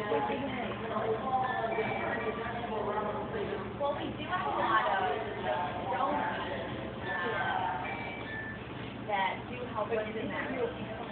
Well, we do have a lot of donors that do help us in that.